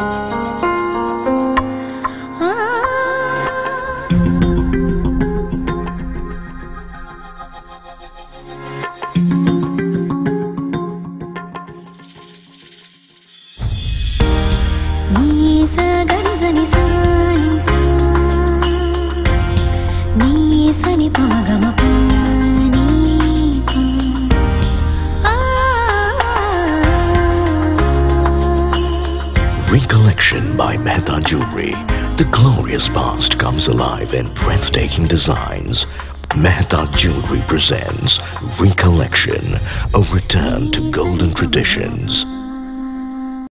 Recollection by Mehta Jewelry. The glorious past comes alive in breathtaking designs. Mehta Jewelry presents Recollection, a return to golden traditions.